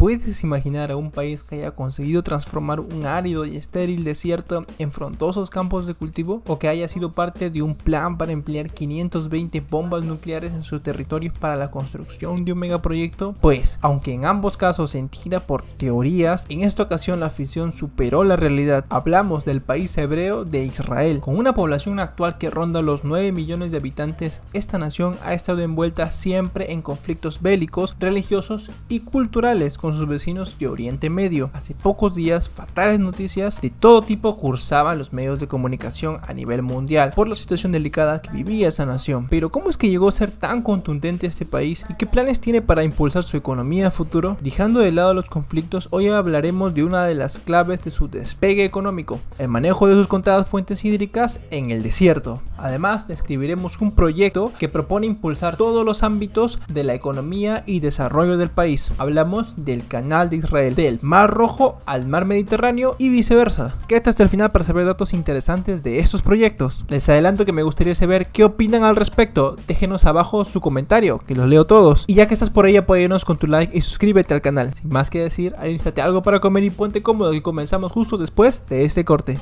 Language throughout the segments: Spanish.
puedes imaginar a un país que haya conseguido transformar un árido y estéril desierto en frondosos campos de cultivo? ¿O que haya sido parte de un plan para emplear 520 bombas nucleares en sus territorios para la construcción de un megaproyecto? Pues, aunque en ambos casos se entienda por teorías, en esta ocasión la ficción superó la realidad. Hablamos del país hebreo de Israel. Con una población actual que ronda los 9 millones de habitantes, esta nación ha estado envuelta siempre en conflictos bélicos, religiosos y culturales con sus vecinos de Oriente Medio. Hace pocos días, fatales noticias de todo tipo cursaban los medios de comunicación a nivel mundial por la situación delicada que vivía esa nación. Pero ¿cómo es que llegó a ser tan contundente este país y qué planes tiene para impulsar su economía a futuro? Dejando de lado los conflictos, hoy hablaremos de una de las claves de su despegue económico: el manejo de sus contadas fuentes hídricas en el desierto. Además, describiremos un proyecto que propone impulsar todos los ámbitos de la economía y desarrollo del país. Hablamos del Canal de Israel, del Mar Rojo al Mar Mediterráneo y viceversa. Quédate hasta el final para saber datos interesantes de estos proyectos. Les adelanto que me gustaría saber qué opinan al respecto. Déjenos abajo su comentario, que los leo todos. Y ya que estás por ahí, apóyanos con tu like y suscríbete al canal. Sin más que decir, alístate algo para comer y ponte cómodo, y comenzamos justo después de este corte.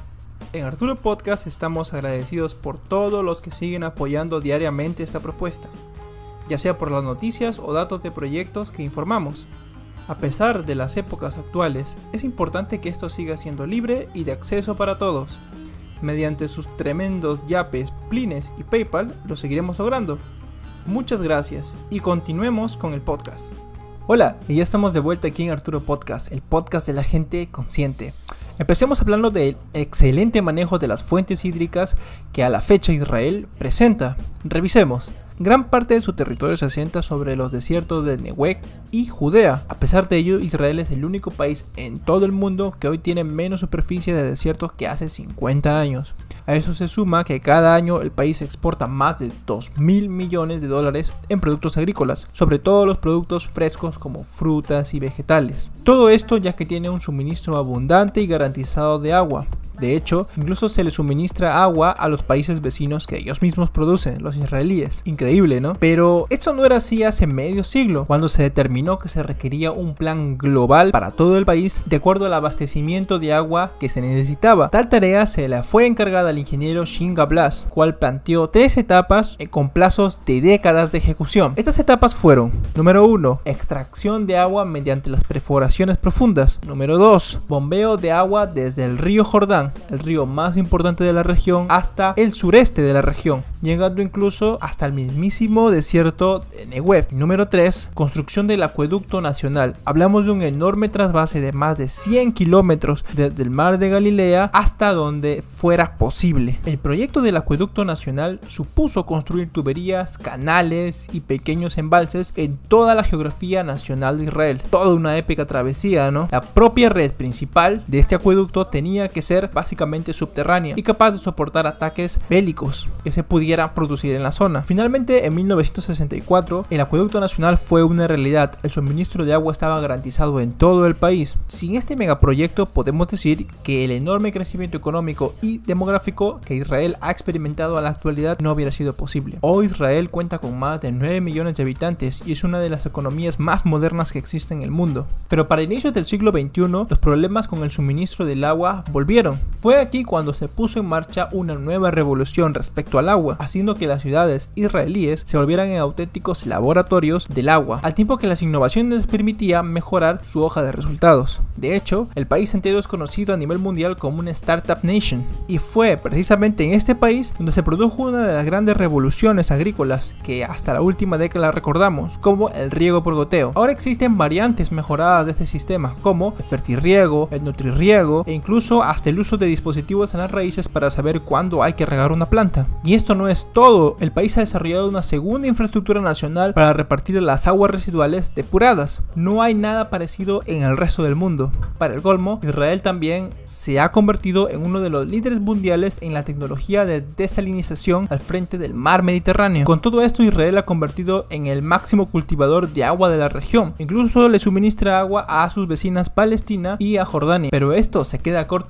En Arturo Podcast estamos agradecidos por todos los que siguen apoyando diariamente esta propuesta, ya sea por las noticias o datos de proyectos que informamos. A pesar de las épocas actuales, es importante que esto siga siendo libre y de acceso para todos. Mediante sus tremendos yapes, plines y PayPal lo seguiremos logrando. Muchas gracias y continuemos con el podcast. Hola, y ya estamos de vuelta aquí en Arturo Podcast, el podcast de la gente consciente. Empecemos hablando del excelente manejo de las fuentes hídricas que a la fecha Israel presenta. Revisemos. Gran parte de su territorio se asienta sobre los desiertos de Negev y Judea. A pesar de ello, Israel es el único país en todo el mundo que hoy tiene menos superficie de desiertos que hace 50 años. A eso se suma que cada año el país exporta más de 2.000 millones de dólares en productos agrícolas, sobre todo los productos frescos como frutas y vegetales. Todo esto ya que tiene un suministro abundante y garantizado de agua. De hecho, incluso se le suministra agua a los países vecinos que ellos mismos producen, los israelíes. Increíble, ¿no? Pero esto no era así hace medio siglo, cuando se determinó que se requería un plan global para todo el país de acuerdo al abastecimiento de agua que se necesitaba. Tal tarea se la fue encargada al ingeniero Shinga Blas, cual planteó 3 etapas con plazos de décadas de ejecución. Estas etapas fueron: número 1, extracción de agua mediante las perforaciones profundas. Número 2, bombeo de agua desde el río Jordán, el río más importante de la región, hasta el sureste de la región, llegando incluso hasta el mismísimo desierto de Negev. Número 3, construcción del acueducto nacional. Hablamos de un enorme trasvase de más de 100 kilómetros desde el mar de Galilea hasta donde fuera posible. El proyecto del acueducto nacional supuso construir tuberías, canales y pequeños embalses en toda la geografía nacional de Israel. Toda una épica travesía, ¿no? La propia red principal de este acueducto tenía que ser básicamente subterránea y capaz de soportar ataques bélicos que se pudieran producir en la zona. Finalmente, en 1964, el acueducto nacional fue una realidad. El suministro de agua estaba garantizado en todo el país. Sin este megaproyecto, podemos decir que el enorme crecimiento económico y demográfico que Israel ha experimentado a la actualidad no hubiera sido posible. Hoy Israel cuenta con más de 9 millones de habitantes y es una de las economías más modernas que existen en el mundo. Pero para inicios del siglo XXI, los problemas con el suministro del agua volvieron. Fue aquí cuando se puso en marcha una nueva revolución respecto al agua, haciendo que las ciudades israelíes se volvieran en auténticos laboratorios del agua, al tiempo que las innovaciones les permitían mejorar su hoja de resultados. De hecho, el país entero es conocido a nivel mundial como una Startup Nation, y fue precisamente en este país donde se produjo una de las grandes revoluciones agrícolas que hasta la última década recordamos, como el riego por goteo. Ahora existen variantes mejoradas de este sistema, como el fertirriego, el nutrirriego e incluso hasta el uso de dispositivos en las raíces para saber cuándo hay que regar una planta. Y esto no es todo, el país ha desarrollado una segunda infraestructura nacional para repartir las aguas residuales depuradas. No hay nada parecido en el resto del mundo. Para el colmo, Israel también se ha convertido en uno de los líderes mundiales en la tecnología de desalinización al frente del mar Mediterráneo. Con todo esto, Israel ha convertido en el máximo cultivador de agua de la región. Incluso le suministra agua a sus vecinas Palestina y a Jordania. Pero esto se queda corto con lo que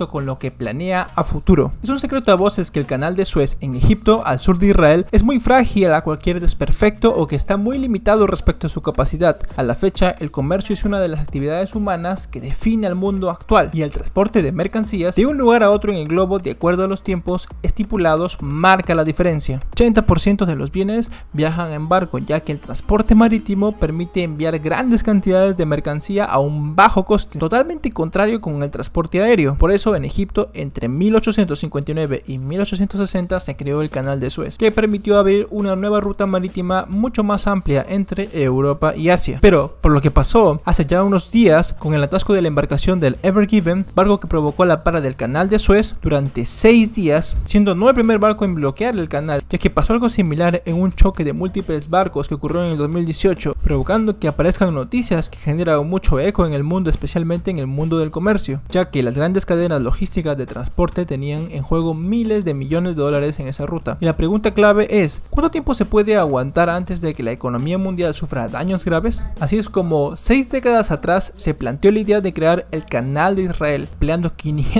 que planea a futuro. Es un secreto a voces que el canal de Suez en Egipto, al sur de Israel, es muy frágil a cualquier desperfecto o que está muy limitado respecto a su capacidad. A la fecha, el comercio es una de las actividades humanas que define al mundo actual, y el transporte de mercancías de un lugar a otro en el globo de acuerdo a los tiempos estipulados marca la diferencia. 80% de los bienes viajan en barco, ya que el transporte marítimo permite enviar grandes cantidades de mercancía a un bajo coste, totalmente contrario con el transporte aéreo. Por eso en Egipto entre 1859 y 1860 se creó el canal de Suez, que permitió abrir una nueva ruta marítima mucho más amplia entre Europa y Asia. Pero por lo que pasó hace ya unos días con el atasco de la embarcación del Ever Given, barco que provocó la para del canal de Suez durante 6 días, siendo no el primer barco en bloquear el canal, ya que pasó algo similar en un choque de múltiples barcos que ocurrió en el 2018, provocando que aparezcan noticias que generan mucho eco en el mundo, especialmente en el mundo del comercio, ya que las grandes cadenas logísticas de transporte tenían en juego miles de millones de dólares en esa ruta. Y la pregunta clave es, ¿cuánto tiempo se puede aguantar antes de que la economía mundial sufra daños graves? Así es como 6 décadas atrás se planteó la idea de crear el canal de Israel, empleando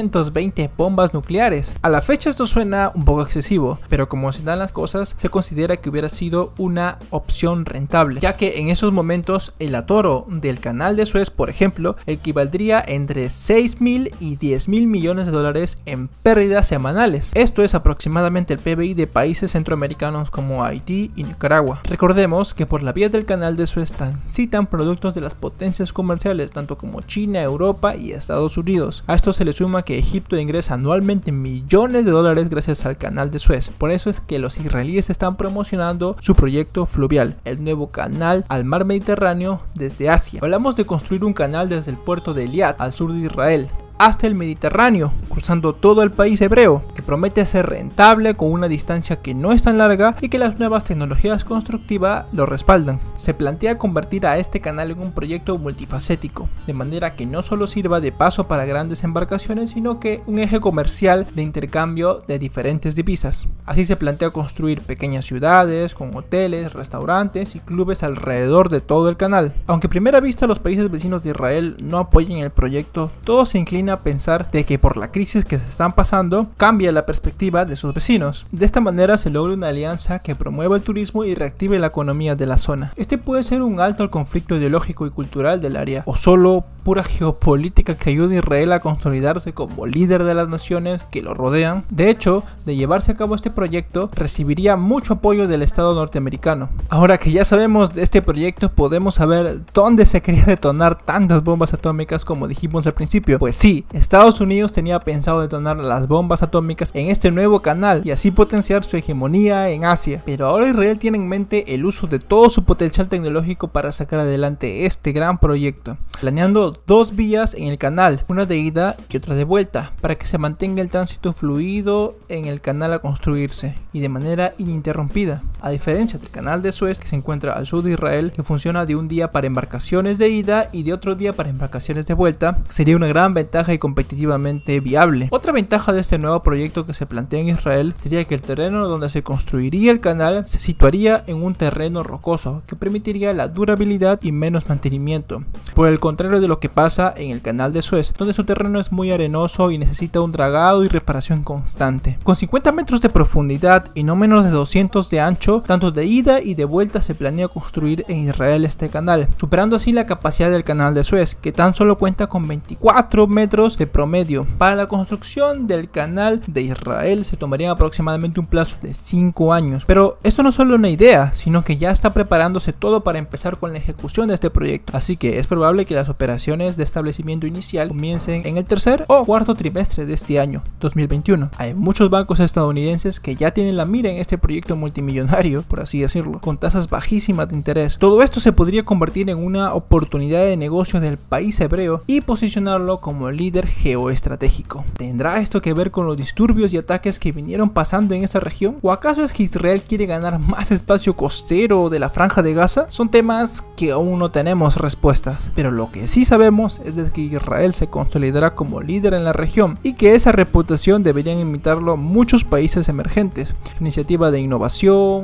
520 bombas nucleares. A la fecha esto suena un poco excesivo, pero como se dan las cosas, se considera que hubiera sido una opción rentable, ya que en esos momentos el atoro del canal de Suez, por ejemplo, equivaldría entre 6.000 y 10.000 millones de dólares en pérdidas semanales. Esto es aproximadamente el PBI de países centroamericanos como Haití y Nicaragua. Recordemos que por la vía del canal de Suez transitan productos de las potencias comerciales, tanto como China, Europa y Estados Unidos. A esto se le suma que Egipto ingresa anualmente millones de dólares gracias al canal de Suez. Por eso es que los israelíes están promocionando su proyecto fluvial, el nuevo canal al mar Mediterráneo desde Asia. Hablamos de construir un canal desde el puerto de Eilat, al sur de Israel, hasta el Mediterráneo, cruzando todo el país hebreo, que promete ser rentable con una distancia que no es tan larga y que las nuevas tecnologías constructivas lo respaldan. Se plantea convertir a este canal en un proyecto multifacético, de manera que no solo sirva de paso para grandes embarcaciones, sino que un eje comercial de intercambio de diferentes divisas. Así se plantea construir pequeñas ciudades con hoteles, restaurantes y clubes alrededor de todo el canal. Aunque a primera vista los países vecinos de Israel no apoyen el proyecto, todo se inclina a pensar de que por la crisis que se están pasando cambia la perspectiva de sus vecinos. De esta manera se logra una alianza que promueva el turismo y reactive la economía de la zona. Este puede ser un alto al conflicto ideológico y cultural del área, o solo pura geopolítica que ayude a Israel a consolidarse como líder de las naciones que lo rodean. De hecho, de llevarse a cabo este proyecto, recibiría mucho apoyo del Estado norteamericano. Ahora que ya sabemos de este proyecto, podemos saber dónde se quería detonar tantas bombas atómicas como dijimos al principio. Pues sí, Estados Unidos tenía pensado detonar las bombas atómicas en este nuevo canal y así potenciar su hegemonía en Asia. Pero ahora Israel tiene en mente el uso de todo su potencial tecnológico para sacar adelante este gran proyecto, planeando 2 vías en el canal, una de ida y otra de vuelta, para que se mantenga el tránsito fluido en el canal a construirse y de manera ininterrumpida, a diferencia del canal de Suez que se encuentra al sur de Israel, que funciona de un día para embarcaciones de ida y de otro día para embarcaciones de vuelta. Sería una gran ventaja y competitivamente viable. Otra ventaja de este nuevo proyecto que se plantea en Israel sería que el terreno donde se construiría el canal se situaría en un terreno rocoso que permitiría la durabilidad y menos mantenimiento, por el contrario de lo que pasa en el canal de Suez, donde su terreno es muy arenoso y necesita un dragado y reparación constante. Con 50 metros de profundidad y no menos de 200 de ancho, tanto de ida y de vuelta se planea construir en Israel este canal, superando así la capacidad del canal de Suez, que tan solo cuenta con 24 metros de promedio. Para la construcción del canal de Israel se tomaría aproximadamente un plazo de 5 años. Pero esto no es solo una idea, sino que ya está preparándose todo para empezar con la ejecución de este proyecto. Así que es probable que las operaciones de establecimiento inicial comiencen en el tercer o cuarto trimestre de este año, 2021. Hay muchos bancos estadounidenses que ya tienen la mira en este proyecto multimillonario, por así decirlo, con tasas bajísimas de interés. Todo esto se podría convertir en una oportunidad de negocio del país hebreo y posicionarlo como líder geoestratégico. ¿Tendrá esto que ver con los disturbios y ataques que vinieron pasando en esa región? ¿O acaso es que Israel quiere ganar más espacio costero de la Franja de Gaza? Son temas que aún no tenemos respuestas, pero lo que sí sabemos es de que Israel se consolidará como líder en la región y que esa reputación deberían imitarlo muchos países emergentes. Su iniciativa de innovación,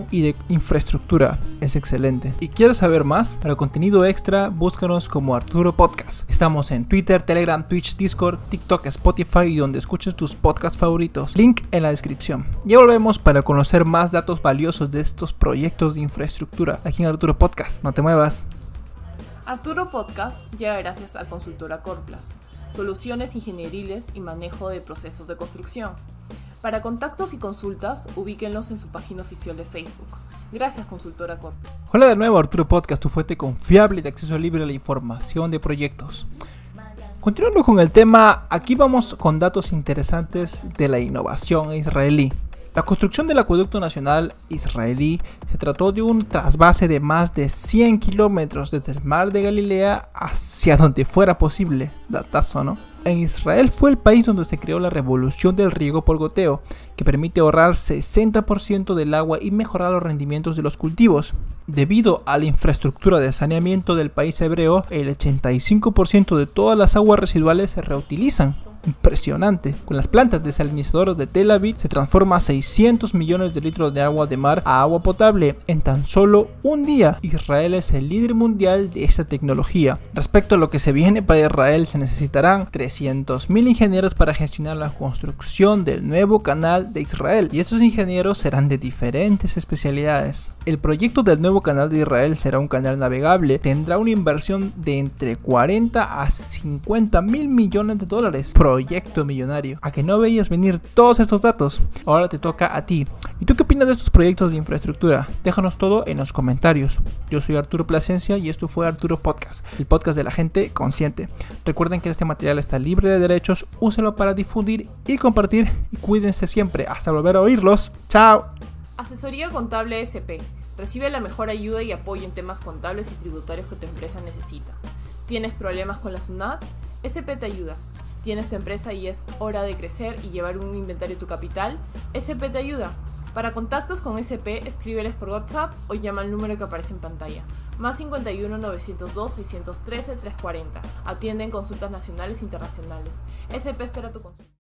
construcción y de infraestructura es excelente. ¿Y quieres saber más? Para contenido extra, búscanos como Arturo Podcast. Estamos en Twitter, Telegram, Twitch, Discord, TikTok, Spotify y donde escuches tus podcasts favoritos. Link en la descripción. Ya volvemos para conocer más datos valiosos de estos proyectos de infraestructura aquí en Arturo Podcast. No te muevas. Arturo Podcast llega gracias a Consultora Corplas, soluciones ingenieriles y manejo de procesos de construcción. Para contactos y consultas, ubíquenlos en su página oficial de Facebook. Gracias, Consultora Corplas. Hola de nuevo, Arturo Podcast, tu fuente confiable de acceso libre a la información de proyectos. Continuando con el tema, aquí vamos con datos interesantes de la innovación israelí. La construcción del acueducto nacional israelí se trató de un trasvase de más de 100 kilómetros desde el mar de Galilea hacia donde fuera posible. Datazo, ¿no? En Israel fue el país donde se creó la revolución del riego por goteo, que permite ahorrar 60% del agua y mejorar los rendimientos de los cultivos. Debido a la infraestructura de saneamiento del país hebreo, el 85% de todas las aguas residuales se reutilizan. Impresionante. Con las plantas desalinizadoras de Tel Aviv se transforma 600 millones de litros de agua de mar a agua potable en tan solo un día. Israel es el líder mundial de esta tecnología. Respecto a lo que se viene para Israel, se necesitarán 300.000 ingenieros para gestionar la construcción del nuevo canal de Israel, y estos ingenieros serán de diferentes especialidades. El proyecto del nuevo canal de Israel será un canal navegable, tendrá una inversión de entre 40 a 50 mil millones de dólares. Proyecto millonario. ¿A que no veías venir todos estos datos? Ahora te toca a ti. ¿Y tú qué opinas de estos proyectos de infraestructura? Déjanos todo en los comentarios. Yo soy Arturo Plasencia y esto fue Arturo Podcast, el podcast de la gente consciente. Recuerden que este material está libre de derechos, úsenlo para difundir y compartir y cuídense siempre. Hasta volver a oírlos. ¡Chao! Asesoría Contable SP. Recibe la mejor ayuda y apoyo en temas contables y tributarios que tu empresa necesita. ¿Tienes problemas con la SUNAT? SP te ayuda. ¿Tienes tu empresa y es hora de crecer y llevar un inventario de tu capital? SP te ayuda. Para contactos con SP, escríbeles por WhatsApp o llama al número que aparece en pantalla. Más 51 902 613 340. Atienden consultas nacionales e internacionales. SP espera tu consulta.